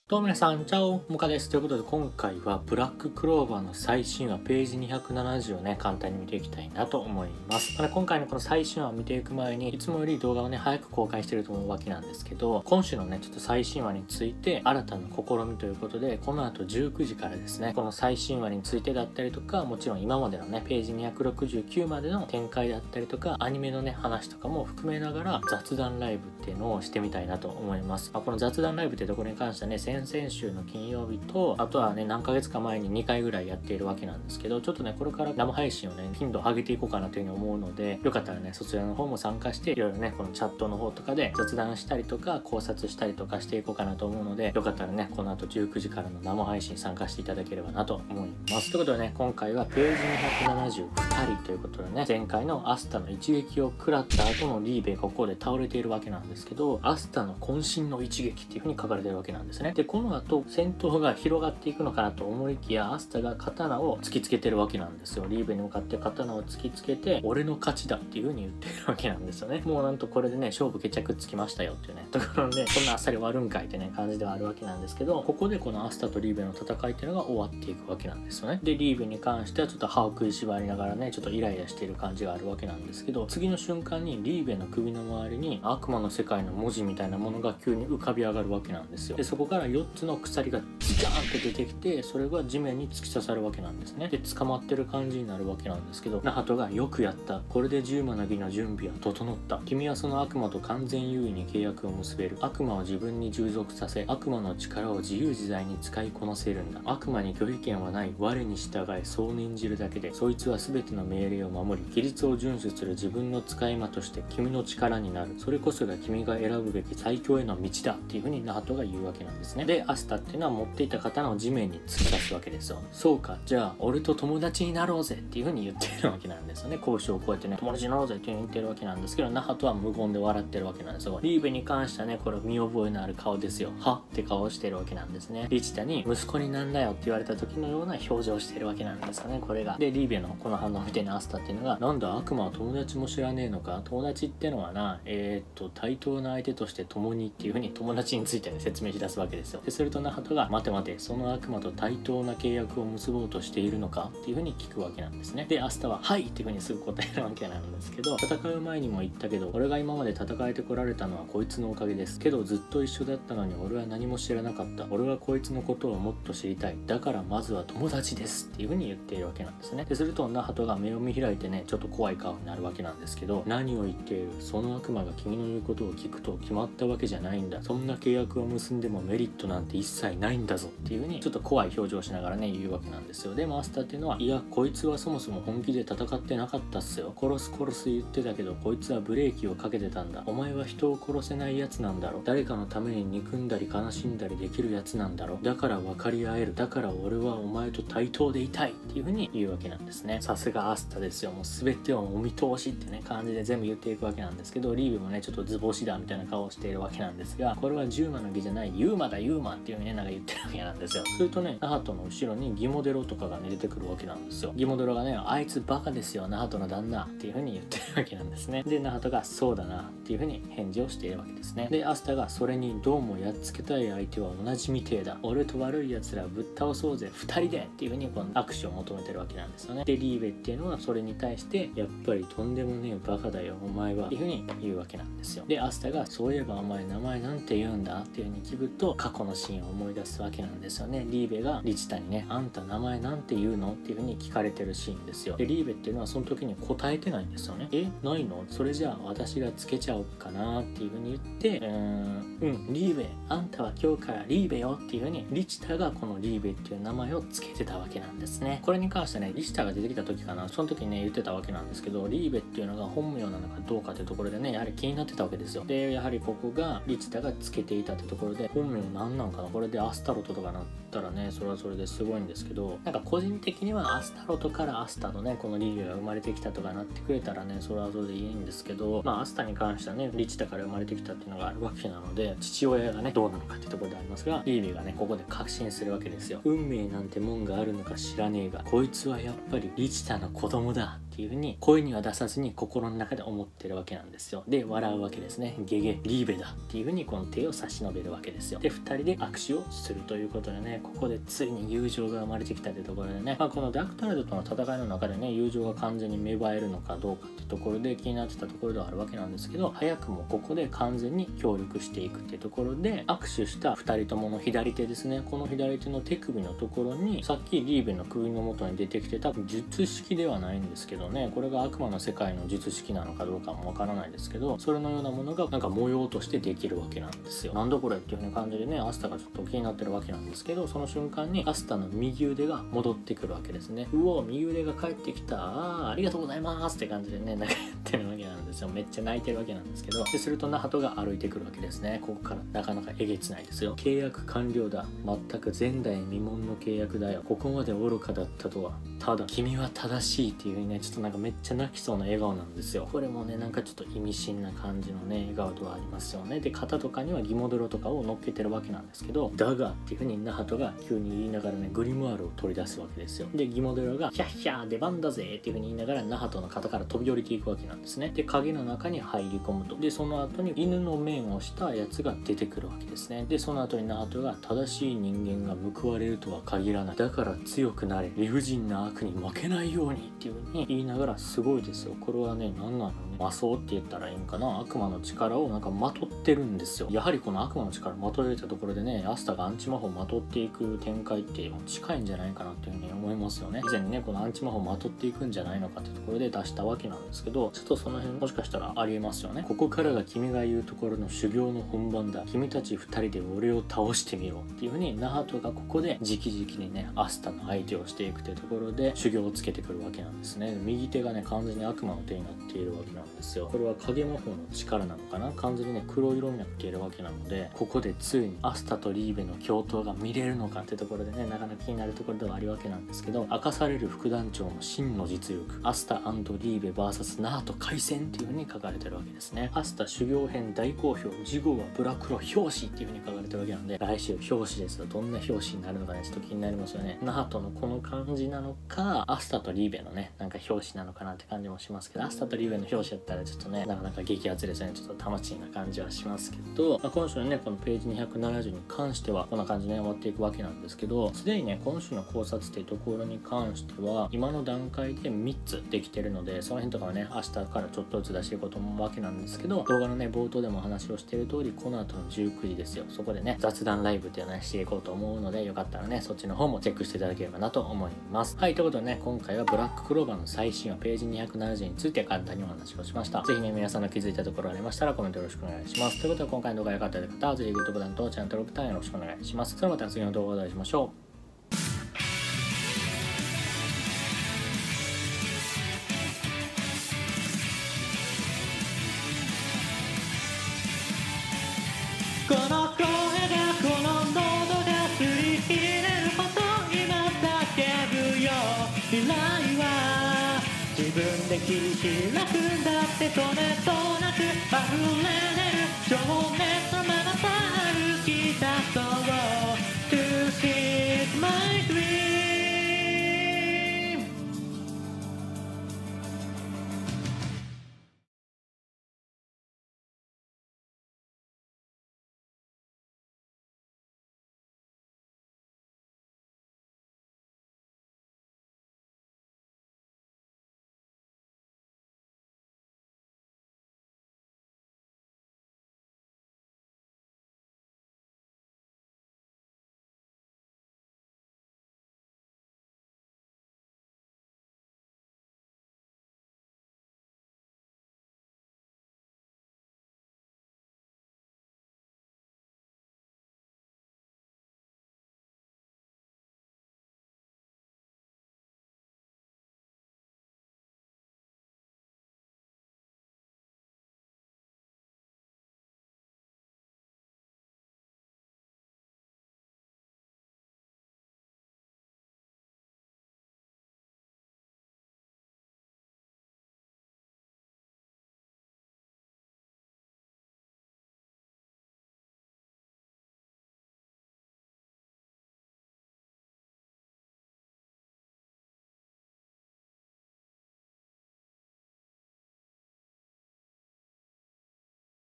どうも皆さん、チャオモカです。ということで今回はブラッククローバーの最新話ページ270をね、簡単に見ていきたいなと思います。今回のこの最新話を見ていく前に、いつもより動画をね、早く公開してると思うわけなんですけど、今週のね、ちょっと最新話について新たな試みということで、この後19時からですね、この最新話についてだったりとか、もちろん今までのね、ページ269までの展開だったりとか、アニメのね、話とかも含めながら雑談ライブっていうのをしてみたいなと思います。この雑談ライブってところに関してはね、先々週の金曜日と、あとはね、何ヶ月か前に2回ぐらいやっているわけなんですけど、ちょっとね、これから生配信をね、頻度を上げていこうかなというふうに思うので、よかったらね、そちらの方も参加して、いろいろね、このチャットの方とかで雑談したりとか、考察したりとかしていこうかなと思うので、よかったらね、この後19時からの生配信参加していただければなと思います。ということでね、今回はページ272人ということでね、前回のアスタの一撃を食らった後のリーベがここで倒れているわけなんですけど、アスタの渾身の一撃っていう風に書かれてるわけなんですね。で、この後、戦闘が広がっていくのかなと思いきや、アスタが刀を突きつけてるわけなんですよ。リーベに向かって刀を突きつけて、俺の勝ちだっていう風に言ってるわけなんですよね。もうなんとこれでね、勝負決着つきましたよっていうね、ところで、こんなあっさり終わるんかいってね、感じではあるわけなんですけど、ここでこのアスタとリーベの戦いっていうのが終わっていくわけなんですよね。で、リーベに関してはちょっと歯を食いしばりながらね、ちょっとイライラしている感じがあるわけなんですけど、次の瞬間にリーベの首の周りに悪魔の世界の文字みたいなものが急に浮かび上がるわけなんですよ。で、そこから4つの鎖がジャーンって出てきて、それが地面に突き刺さるわけなんですね。で、捕まってる感じになるわけなんですけど、ナハトがよくやった。これで10魔の儀の準備は整った。君はその悪魔と完全優位に契約を結べる。悪魔を自分に従属させ、悪魔の力を自由自在に使いこなせるんだ。悪魔に拒否権はない。我に従い、そう念じるだけで、そいつは全ての命令を守り、規律を遵守する自分の使い魔として君の力になる。それこそが君が選ぶべき最強への道だっていう風にナハトが言うわけなんですね。で、アスタっていうのは持っていた刀を地面に突き刺すわけですよ。そうか、じゃあ俺と友達になろうぜっていう風に言ってるわけなんですよね。交渉をこうやってね、友達になろうぜっていう風に言ってるわけなんですけど、ナハトは無言で笑ってるわけなんですよ。リーベに関してはね、これ見覚えのある顔ですよ。はって顔をしてるわけなんですね。リチタに息子になんだよって言われた時のような表情をしてるわけなんですよね、これが。で、リーベのこの反応を見てね、アスタっていうのが、なんだ悪魔は友達も知らねえのか。友達ってのはな、対等な相手として共にっていう風に友達についてね、説明し出すわけですよ。で、するとナハトが、待て待て、その悪魔と対等な契約を結ぼうとしているのかっていう風に聞くわけなんですね。で、アスタは、はいっていう風にすぐ答えるわけなんですけど、戦う前にも言ったけど、俺が今まで戦えてこられたのはこいつのおかげです。けどずっと一緒だったのに俺は何も知らなかった。俺はこいつのことをもっと知りたい。だからまずは友達ですっていう風に言っているわけなんですね。でするとナハトが目を見開いてね、ちょっと怖い顔になるわけなんですけど、何を言っている。その悪魔が君の言うことを聞くと決まったわけじゃないんだ。そんな契約を結んでもメリットなんて一切ないんだぞっていう風にちょっと怖い表情をしながらね、言うわけなんですよ。で、マスターっていうのは、いやこいつはそもそも本気で戦ってなかったっすよ。殺す言ってたけど、こいつはブレーキをかけてたんだ。お前は人を殺せないやつなんだろ。誰かのために憎んだり悲しんだりできるやつなんだろ。だから分かり合える。だから俺はお前と対等でいたいっていう風に言うわけなんですね。さすがアスタですよ。もう全てをお見通しってね、感じで全部言っていくわけなんですけど、リーベもね、ちょっと図星だみたいな顔をしているわけなんですが、これは10魔の儀じゃない、ユーマだユーマっていう風にね、なんか言ってるわけなんですよ。するとね、ナハトの後ろにギモデロとかがね、出てくるわけなんですよ。ギモデロがね、あいつバカですよ、ナハトの旦那っていう風に言ってるわけなんですね。で、ナハトがそうだなっていう風に返事をしているわけですね。で、アスタがそれにどうもやっつけたい相手は同じみてえだ。俺と悪い奴らぶっ倒そうぜ、2人でっていう風にこの握手を求めてるわけなんですよね。で、リーベっていうのはそれに対して、やっぱりとんでもねえバカだよ、お前はっていう風に言うわけなんですよ。で、アスタがそういえばお前名前なんて言うんだっていう風に聞くと、過去のシーンを思い出すわけなんですよね。リーベがリチタにね、あんた名前なんて言うのっていう風に聞かれてるシーンですよ。で、リーベっていうのはその時に答えてないんですよね。ないの？それじゃあ私がつけちゃおうかなっていう風に言って、リーベ、あんたは今日からリーベよっていう風にリチタがこのリーベっていう名前をつけてたわけなんですね。これに関してね、リチタが出てきた時かな、その時にね、言ってたわけなんですけど、リーベっていうのが本名なのかどうかってところでね、やはり気になってたわけですよ。で、やはりここがリチタがつけていたってところで、本名なんなんかな、これでアスタロトとかなったらね、それはそれですごいんですけど、なんか個人的にはアスタロトからアスタのね、このリーベが生まれてきたとかなってくれたらね、それはそれでいいんですけど、まあアスタに関してはね、リチタから生まれてきたっていうのがあるわけなので、父親がね、どうなのかってところでありますが、リーベがね、ここで確信するわけですよ。運命なんてもんがあるのか知らねえが、こいつはやっぱりリチタの子供だってっていう風に声には出さずに心の中で思ってるわけなんですよ。で笑うわけですね。ゲゲリーベだっていう風にこの手を差し伸べるわけですよ。で2人で握手をするということでね、ここでついに友情が生まれてきたというところでね、このダークトライドとの戦いの中でね、友情が完全に芽生えるのかどうかってところで気になってたところではあるわけなんですけど、早くもここで完全に協力していくっていうところで、握手した2人ともの左手ですね、この左手の手首のところにさっきリーベの首の元に出てきてた術式ではないんですけどね、これが悪魔の世界の術式なのかどうかもわからないですけど、それのようなものがなんか模様としてできるわけなんですよ。なんだこれっていう風な感じでね、アスタがちょっと気になってるわけなんですけど、その瞬間にアスタの右腕が戻ってくるわけですね。うお、右腕が帰ってきた、ありがとうございますって感じでね、なんかやってるわけなんですよ。めっちゃ泣いてるわけなんですけど、でするとナハトが歩いてくるわけですね。ここからなかなかえげつないですよ。契約完了だ、全く前代未聞の契約だよ、ここまで愚かだったとは、ただ君は正しいっていう風にね、ちょっとなんかめっちゃ泣きそうな笑顔なんですよ。これもね、なんかちょっと意味深な感じのね笑顔ではありますよね。で肩とかにはギモドロとかを乗っけてるわけなんですけど、だがっていう風にナハトが急に言いながらね、グリムワールを取り出すわけですよ。でギモドロがヒャッヒャー出番だぜっていう風に言いながらナハトの肩から飛び降りていくわけなんですね。で影の中に入り込むと、でその後に犬の面をしたやつが出てくるわけですね。でその後にナハトが正しい人間が報われるとは限らない、だから強くなれ、理不尽な悪に負けないようにっていう風に言いながら、すごいですよ。これはね、何なのね、魔装って言ったらいいんかな、悪魔の力をなんかまとってるんですよ。やはりこの悪魔の力まとえたところでね、アスタがアンチ魔法をまとっていく展開ってもう近いんじゃないかなっていう風に思いますよね。以前にね、このアンチ魔法をまとっていくんじゃないのかってところで出したわけなんですけど、ちょっとその辺もしかしたらありえますよね。ここからが君が言うところの修行の本番だ、君たち2人で俺を倒してみろっていう風にナハトがここで直々にねアスタの相手をしていくというところで修行をつけてくるわけなんですね。右手がね完全に悪魔の手になっているわけなんですよ。これは影魔法の力なのかな、完全にね黒色になっているわけなので、ここでついにアスタとリーベの共闘が見れるのかってところでね、なかなか気になるところではあるわけなんですけど、明かされる副団長の真の実力、アスタ&リーベ VS ナハト開戦っていう風に書かれてるわけですね。アスタ修行編大好評、次号はブラクロ表紙っていう風に書かれてるわけなんで、来週表紙ですよ。どんな表紙になるのかね、ちょっと気になりますよね。ナハトのこの感じなのか、アスタとリーベのねなんか表紙なのかなって感じもしますけど、アスタとリーベの表紙やったらちょっとねなかなか激アツですね。ちょっと楽しいな感じはしますけど、今週のねこのページ270に関してはこんな感じで、ね、終わっていくわけなんですけど、すでにね今週の考察っていうところに関しては今の段階で3つできてるので、その辺とかはね明日からちょっとずつ出していこうと思うわけなんですけど、動画のね冒頭でもお話をしている通り、この後の19時ですよ、そこでね雑談ライブっていうのをしていこうと思うので、よかったらねそっちの方もチェックしていただければなと思います。はい、ということでね、今回はブラッククローバーの最新話ページ270について簡単にお話をしました。ぜひね皆さんの気づいたところありましたらコメントよろしくお願いします。ということで今回の動画が良かったという方はぜひグッドボタンとチャンネル登録ボタンよろしくお願いします。それではまた次の動画でお会いしましょう。 この声がこの喉がすり切れるほど今叫ぶよ、未来は自分で切り開くんだって、それとなく溢れ出る情熱